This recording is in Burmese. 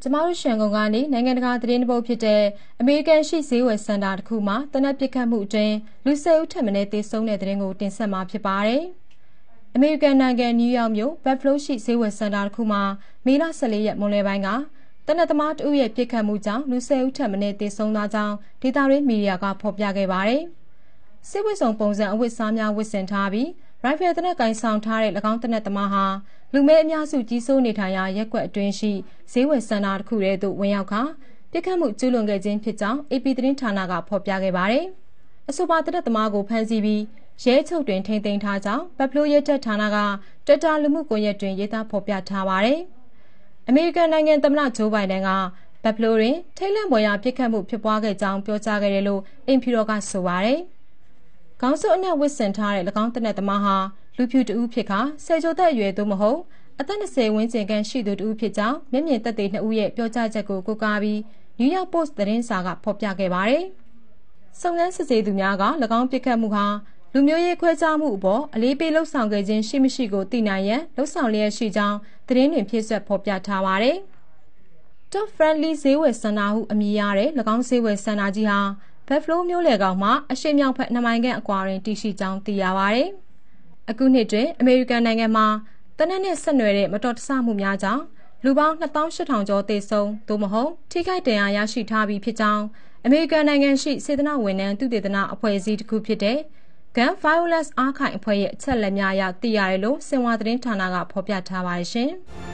ကျမတို့ရှန်ကုန်ကနေနိုင်ငံတကာသတင်းတပုတ်ဖြစ်တဲ့အမေရိကန်ရှိဈေးဝယ်စင်တာတစ်ခုမှာတနက်ပစ်ခတ်မှုအတွင်းလူ10ဦးထက်မနည်းသေဆုံးတဲ့သတင်းကိုတင်ဆက်မှာဖြစ်ပါတယ်။အမေရိကန်နိုင်ငံနယူးယောက်မြို့ဘက်ဖလိုးရှိဈေးဝယ်စင်တာတစ်ခုမှာမေလ14ရက်မွန်းလယ်ပိုင်းကတနက်သမားတဦးရဲ့ပစ်ခတ်မှုကြောင့်လူ10ဦးထက်မနည်းသေဆုံးသွားကြောင်းဒေသတွင်းမီဒီယာကဖော်ပြခဲ့ပါတယ်။စစ်ဝတ်ဆောင်ပုံစံအဝတ်စားများဝတ်ဆင်ထားပြီးရိုင်ဖယ်တနက်ကင်ဆောင်ထားတဲ့၎င်းတနက်သမားဟာလူမဲအများစုကြီးစိုးနေထိုင်ရာရက်ကွက်အတွင်းရှိဈေးဝယ်စင်တာတစ်ခုထဲသို့ဝင်ရောက်ခါပြစ်ခတ်မှုကျူးလွန်ခဲ့ခြင်းဖြစ်ကြောင်း AP သတင်းဌာနကဖော်ပြခဲ့ပါတယ်။အဆိုပါတနက်သမားကိုဖမ်းဆီးပြီးရဲချုပ်တွင်ထိန်းသိမ်းထားကြောင်းဘက်ဖလိုးရဲတပ်ဌာနကတွစ်တာလူမှုကွန်ရက်တွင်ရေးသားဖော်ပြထားပါတယ်။အမေရိကန်နိုင်ငံသမ္မတဂျိုးဘိုင်ဒန်ကဘက်ဖလိုးတွင်ထိတ်လန့်ဖွယ်ရာပြစ်ခတ်မှုဖြစ်ပွားခဲ့ကြောင်းပြောကြားခဲ့တယ်လို့အိမ်ဖြူတော်ကဆိုပါတယ်။ခေါင်းစုပ်အနက်ဝတ်ဆင်ထားတဲ့၎င်းတနက်သမားဟာလူဖြူတဦးဖြစ်ခါဆယ်ကျော်သက်အရွယ်သို့မဟုတ်အသက်20ဝန်းကျင်ခန့်ရှိသူတဦးဖြစ်ကြောင်းမျက်မြင်သက်သေ2ဦးရဲ့ပြောကြားချက်ကိုကိုးကားပြီး New York Post သတင်းစာကဖော်ပြခဲ့ပါတယ်။စုံစမ်းစစ်ဆေးသူများက၎င်းပြစ်ခတ်မှုဟာလူမျိုးရေးခွဲခြားမှုအပေါ်အလေးပေးလှုံ့ဆော်ခဲ့ခြင်းရှိမရှိကိုသိနိုင်ရန်လှုံ့ဆော်လျက်ရှိကြောင်းသတင်းတွင်ဖြည့်စွက်ဖော်ပြထားပါတယ်။ Top Friendly ဈေးဝယ်စင်တာဟုအမည်ရတဲ့၎င်းဈေးဝယ်စင်တာကြီးဟာဘက်ဖလိုးမြို့လယ်ကောင်မှာအရှေ့မြောက်ဘက်2မိုင်ခန့်အကွာတွင်တည်ရှိကြောင်းသိရပါတယ်။အခုနှစ်တွင်အမေရိကန်နိုင်ငံမှာတနက်နဲ့ဆက်နွယ်တဲ့မတော်တဆမှုများကြောင့်လူပေါင်း28,000ကျော်သေဆုံးသို့မဟုတ်ထိခိုက်ဒဏ်ရာရရှိထားပြီးဖြစ်ကြောင်းအမေရိကန်နိုင်ငံရှိစေတနာဝန်ထမ်းသုတေသနအဖွဲ့အစည်းတစ်ခုဖြစ်တဲ့ Gun Violence Archive အဖွဲ့ရဲ့အချက်အလက်များအရသိရတယ်လို့စင်ဝါသတင်းဌာနကဖော်ပြထားပါတယ်ရှင်။